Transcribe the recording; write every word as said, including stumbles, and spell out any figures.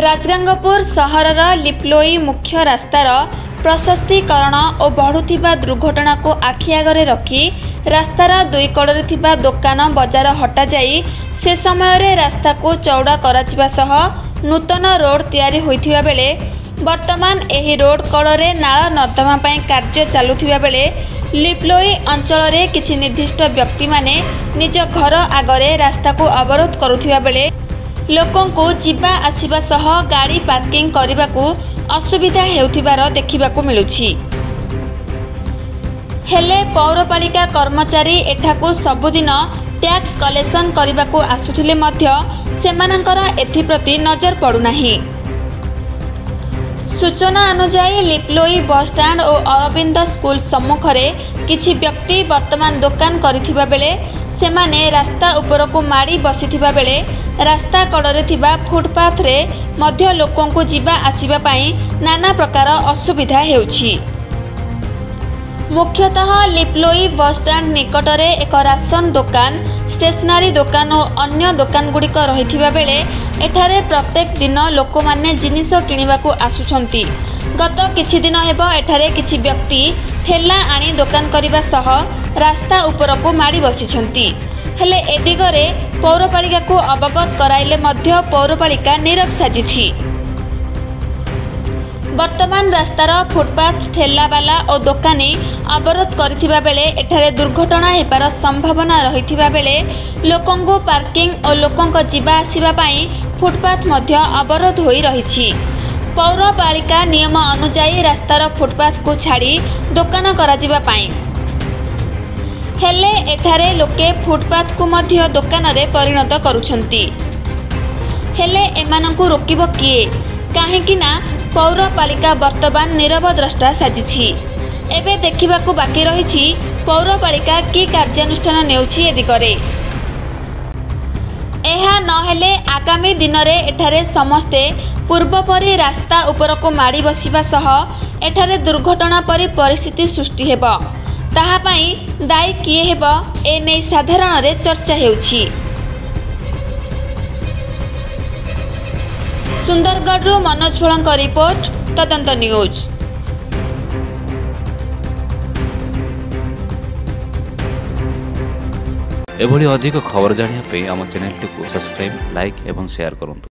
राजगांगपुर सहरर लिप्लोई मुख्य रास्तार प्रशस्तीकरण और बढ़ुथिबा दुर्घटना को आखि आगरे रखी रास्तार दुई कड़े थिबा दोकान बजार हटा जाई से समय रे रास्ता को चौड़ा कराजिबा सह नूतन रोड तैयारी होइथिबा बेले वर्तमान एही रोड कड़े नाल नर्दमा पई कार्य चालुथिबा बेले लिप्लोई अंचल रे किछि निर्दिष्ट व्यक्ति माने निज घर आगरे रास्ता को अवरोध करुथिबा बेले लोकों को जीवा आसिबा सह गाड़ी पार्किंग करने को असुविधा हेउथिबार देखिबाकू मिलुछि। हेले पौरपालिका कर्मचारी एठाकू सबुदिन टैक्स कलेक्शन करने को आसुथिले मध्य सेमानंकर एथिप्रति नजर पड़ुनाही। सूचना अनुसार लिप्लोई बस स्टैंड और अरविंद स्कूल सम्मुख में किछि व्यक्ति वर्तमान दुकान करिथिबा बेले सेमाने रास्ता उपर को माड़ी बसिथिबा बेले रास्ता कड़े थिबा फुटपाथ रे मध्य लोकों को जीवा आसिबा पाई नाना प्रकार असुविधा हेउछि। मुख्यतः लिप्लोई बस स्टैंड निकट में एक राशन दुकान स्टेशनरी दुकान और अन्य दुकान गुड़िक रहिथिबा बेले एठारे प्रत्येक दिन लोक माने जिनिस किनिबाकू आसुछंती। गत किछि दिन हेबो एठारे किछि व्यक्ति ठेला आनी दुकान करिबा सह रास्ता उपर को माड़ी बसिछंती। हेले ए दिगरे पौरपालिका को अवगत कराइले मध्य पौरपालिका नीरव साजिछि। वर्तमान रास्तार फुटपाथ ठेलावाला और दोकानी अवरोध करथिबा बेले एठारे दुर्घटना हेबार संभावना रहिथिबा बेले लोकों को पार्किंग और लोकों को जीवा आसिबा पाई फुटपाथ मध्य अवरोध होई रहिछि। पौरपालिका नियम अनुसार रास्तार फुटपाथ को छाड़ी दोकान कराजिबा पाई हेले एठारे लोके फुटपाथ को मध्य दोकान रे परिणत करुछंती। हेले एमानंकु रोकिबो किए काहेकि ना पौरपालिका वर्तमान नीरव द्रष्टा साजिछि। एबे देखिबाकू बाकी रहिछि पौरपालिका की कार्यानुष्ठान नेउछि ए दिगरे। एहा नहेले आगामी दिन रे एठारे समस्ते पूर्व परि रास्ता उपर को माड़ी बसिबा सह एठारे दुर्घटना परि परिस्थिति सृष्टि हेबो। ताहा पाई दायी किए हेबो ए नै साधारण रे चर्चा हेउछि। सुंदरगढ़ मनोज भोलंक रिपोर्ट तदंत न्यूज। एभली अधिक खबर जानिया पे आम चैनल को सब्सक्राइब लाइक एवं शेयर करंतु।